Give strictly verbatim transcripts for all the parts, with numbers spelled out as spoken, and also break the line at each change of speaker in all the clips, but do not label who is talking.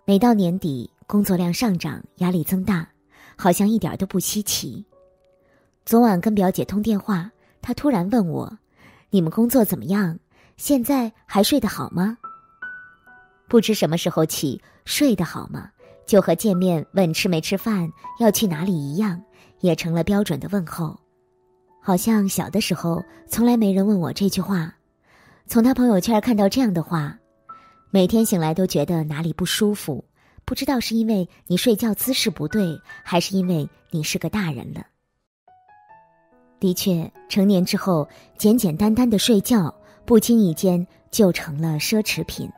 每到年底，工作量上涨，压力增大，好像一点都不稀奇。昨晚跟表姐通电话，她突然问我：“你们工作怎么样？现在还睡得好吗？”不知什么时候起，睡得好吗就和见面问吃没吃饭、要去哪里一样，也成了标准的问候。好像小的时候从来没人问我这句话，从他朋友圈看到这样的话，每天醒来都觉得哪里不舒服，不知道是因为你睡觉姿势不对，还是因为你是个大人了。的确，成年之后，简简单单的睡觉，不经意间就成了奢侈品。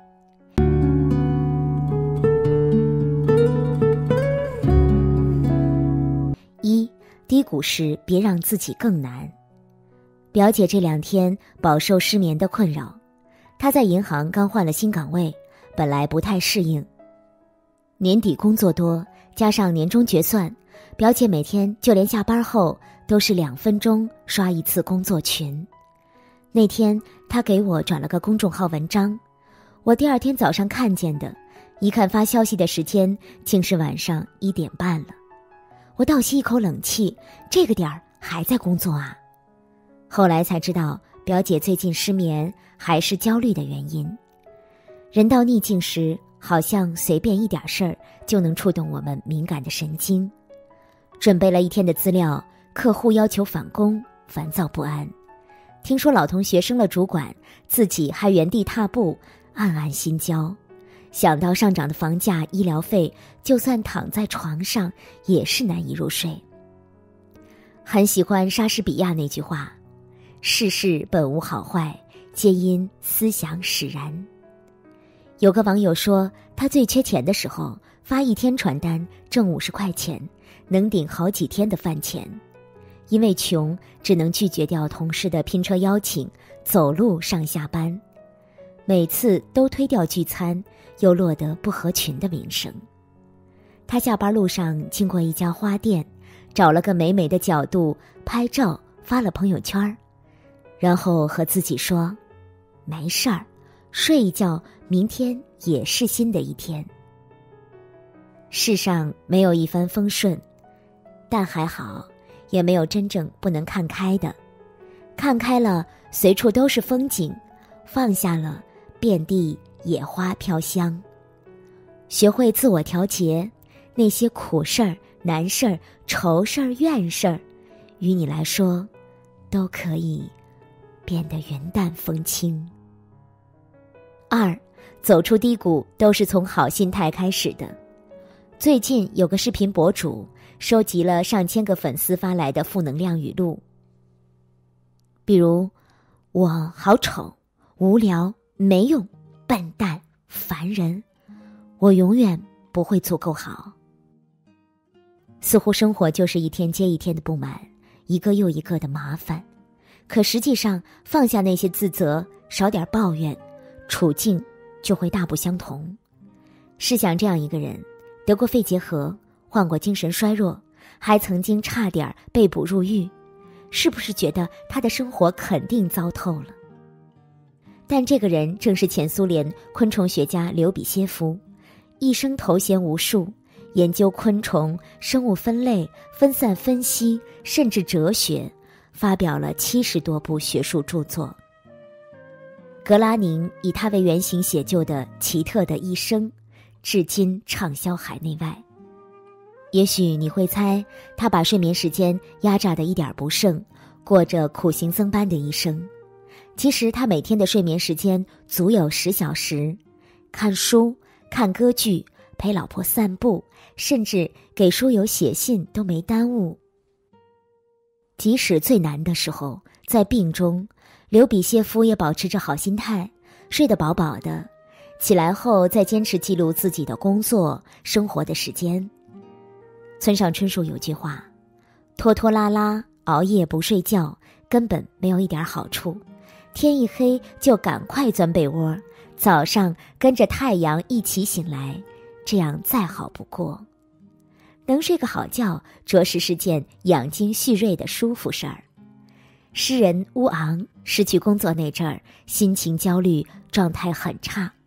一，低谷时别让自己更难。表姐这两天饱受失眠的困扰，她在银行刚换了新岗位，本来不太适应。年底工作多，加上年终决算，表姐每天就连下班后都是两分钟刷一次工作群。那天她给我转了个公众号文章，我第二天早上看见的，一看发消息的时间竟是晚上一点半了。我倒吸一口冷气，这个点儿还在工作啊？后来才知道，表姐最近失眠还是焦虑的原因。人到逆境时，好像随便一点事儿就能触动我们敏感的神经。准备了一天的资料，客户要求返工，烦躁不安。听说老同学升了主管，自己还原地踏步，暗暗心焦。想到上涨的房价、医疗费，就算躺在床上也是难以入睡。很喜欢莎士比亚那句话：世事本无好坏，皆因思想使然。有个网友说，他最缺钱的时候，发一天传单挣五十块钱，能顶好几天的饭钱。因为穷，只能拒绝掉同事的拼车邀请，走路上下班。每次都推掉聚餐，又落得不合群的名声。他下班路上经过一家花店，找了个美美的角度拍照发了朋友圈，然后和自己说：没事儿，睡一觉，明天也是新的一天。世上没有一帆风顺，但还好，也没有真正不能看开的。看开了，随处都是风景；放下了，遍地野花飘香。学会自我调节，那些苦事儿、难事儿、愁事儿、怨事儿，于你来说，都可以变得云淡风轻。二，走出低谷都是从好心态开始的。最近有个视频博主收集了上千个粉丝发来的负能量语录，比如：我好丑、无聊、没用、笨蛋、烦人，我永远不会足够好。似乎生活就是一天接一天的不满，一个又一个的麻烦。可实际上，放下那些自责，少点抱怨，处境就会大不相同。试想这样一个人，得过肺结核，患过精神衰弱，还曾经差点被捕入狱，是不是觉得他的生活肯定糟透了？但这个人正是前苏联昆虫学家刘比歇夫，一生头衔无数，研究昆虫、生物分类、分散分析，甚至哲学，发表了七十多部学术著作。格拉宁以他为原型写就的《奇特的一生》，至今畅销海内外。也许你会猜，他把睡眠时间压榨得一点不剩，过着苦行僧般的一生。其实他每天的睡眠时间足有十小时，看书、看歌剧、陪老婆散步，甚至给书友写信都没耽误。即使最难的时候，在病中，刘比歇夫也保持着好心态，睡得饱饱的，起来后再坚持记录自己的工作、生活的时间。村上春树有句话：拖拖拉拉、熬夜不睡觉，根本没有一点好处。天一黑就赶快钻被窝，早上跟着太阳一起醒来，这样再好不过。能睡个好觉，着实是件养精蓄锐的舒服事儿。诗人乌昂失去工作那阵儿，心情焦虑，状态很差。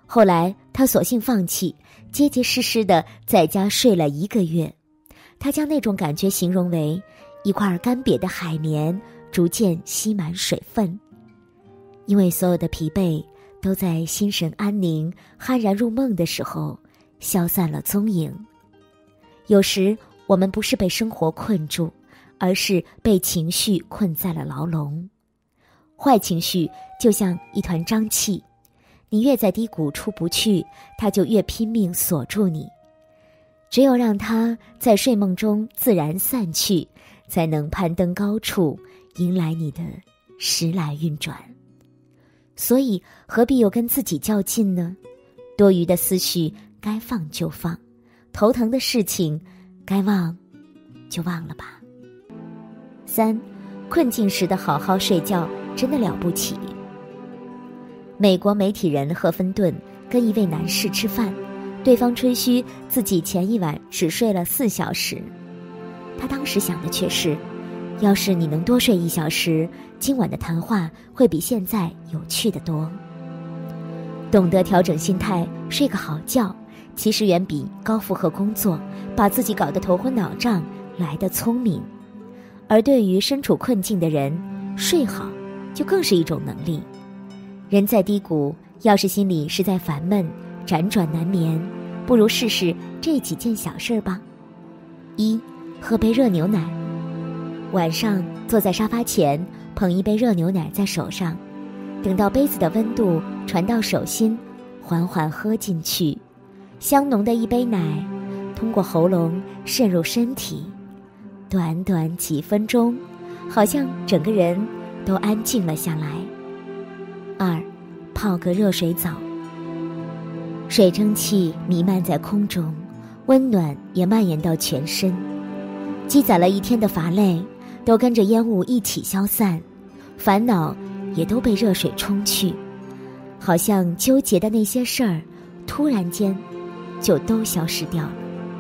后来他索性放弃，结结实实的在家睡了一个月。他将那种感觉形容为一块干瘪的海绵逐渐吸满水分，因为所有的疲惫都在心神安宁、酣然入梦的时候消散了踪影。有时我们不是被生活困住，而是被情绪困在了牢笼。坏情绪就像一团瘴气，你越在低谷出不去，它就越拼命锁住你。只有让它在睡梦中自然散去，才能攀登高处，迎来你的时来运转。所以何必又跟自己较劲呢？多余的思绪该放就放，头疼的事情该忘就忘了吧。三，困境时的好好睡觉真的了不起。美国媒体人赫芬顿跟一位男士吃饭，对方吹嘘自己前一晚只睡了四小时。他当时想的却是，要是你能多睡一小时，今晚的谈话会比现在有趣得多。懂得调整心态，睡个好觉，其实远比高负荷工作把自己搞得头昏脑胀来得聪明。而对于身处困境的人，睡好就更是一种能力。人在低谷，要是心里实在烦闷，辗转难眠，不如试试这几件小事吧。一，喝杯热牛奶。晚上坐在沙发前，捧一杯热牛奶在手上，等到杯子的温度传到手心，缓缓喝进去。香浓的一杯奶通过喉咙渗入身体，短短几分钟，好像整个人都安静了下来。二，泡个热水澡。水蒸气弥漫在空中，温暖也蔓延到全身，积攒了一天的乏累都跟着烟雾一起消散，烦恼也都被热水冲去，好像纠结的那些事儿突然间就都消失掉了。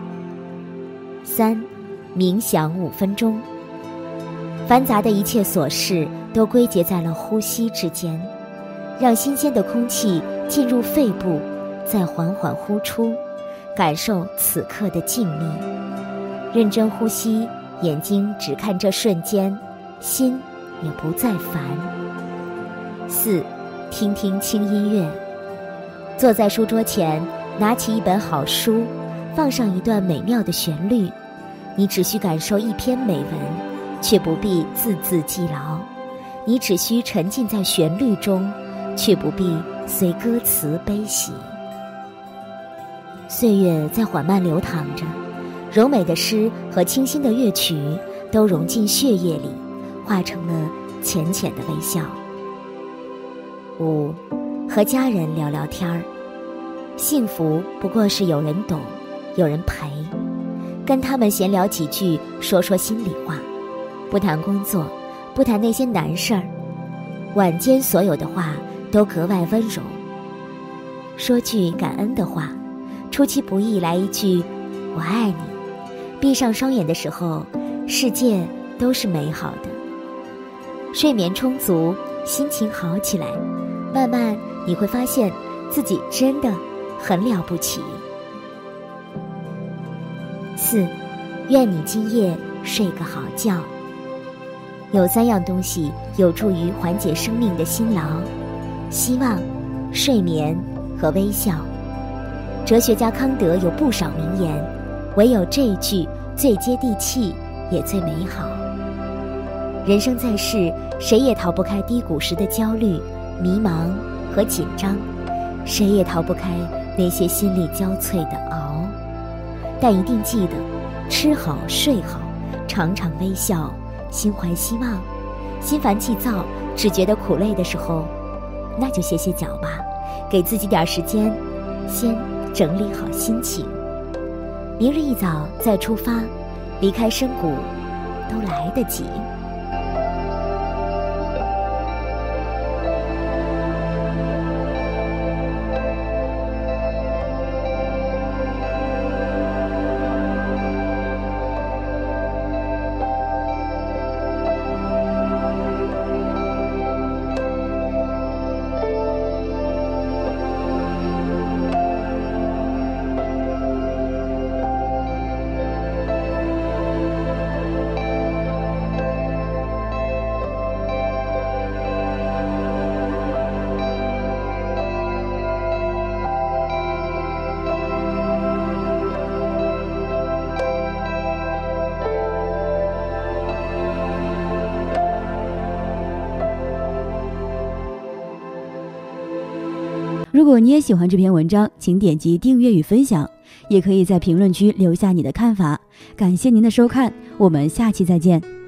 三，冥想五分钟。繁杂的一切琐事都归结在了呼吸之间，让新鲜的空气进入肺部，再缓缓呼出，感受此刻的静谧。认真呼吸，眼睛只看这瞬间，心也不再烦。四，听听轻音乐。坐在书桌前，拿起一本好书，放上一段美妙的旋律，你只需感受一篇美文，却不必字字记牢。你只需沉浸在旋律中，却不必随歌词悲喜。岁月在缓慢流淌着，柔美的诗和清新的乐曲都融进血液里，化成了浅浅的微笑。五，和家人聊聊天儿。幸福不过是有人懂，有人陪，跟他们闲聊几句，说说心里话，不谈工作，不谈那些难事儿，晚间所有的话都格外温柔。说句感恩的话，出其不意来一句我爱你。闭上双眼的时候，世界都是美好的。睡眠充足，心情好起来，慢慢你会发现自己真的很了不起。四，愿你今夜睡个好觉。有三样东西有助于缓解生命的辛劳：希望、睡眠和微笑。哲学家康德有不少名言，唯有这一句最接地气，也最美好。人生在世，谁也逃不开低谷时的焦虑、迷茫和紧张，谁也逃不开那些心力交瘁的熬。但一定记得，吃好睡好，常常微笑，心怀希望。心烦气躁，只觉得苦累的时候，那就歇歇脚吧，给自己点时间，先整理好心情。明日一早再出发，离开深谷都来得及。
如果你也喜欢这篇文章，请点击订阅与分享，也可以在评论区留下你的看法。感谢您的收看，我们下期再见。